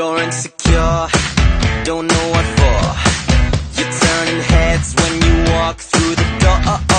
You're insecure, don't know what for. You're turning heads when you walk through the door.